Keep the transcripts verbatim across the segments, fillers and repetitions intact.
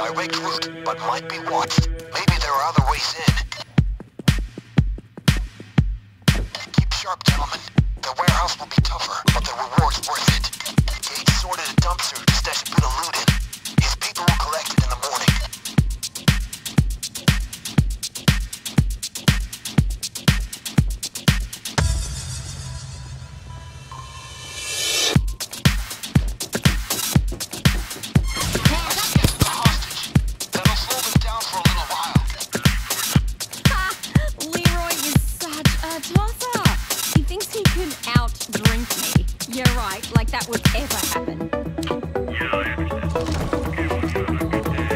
direct route, but might be watched. Maybe there are other ways in. Keep sharp, gentlemen. The warehouse will be tougher, but the reward's worth it. Gage sorted a dumpster to stash a bit of loot in. His people will collect it in the morning. Like that would ever happen. Yeah, I understand. Okay, well, you have a good day.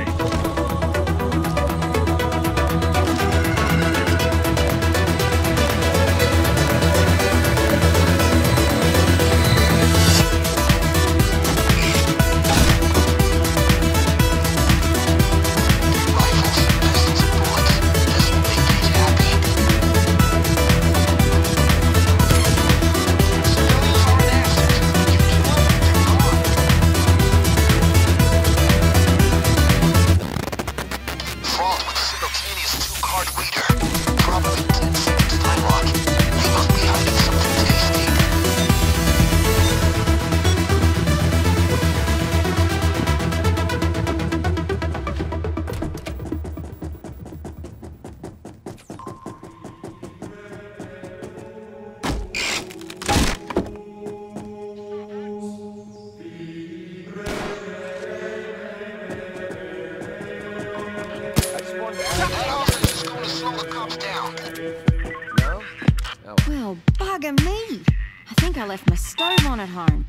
Well, bugger me. I think I left my stove on at home.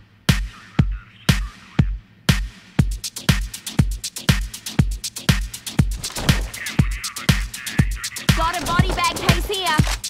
Got a body bag case here.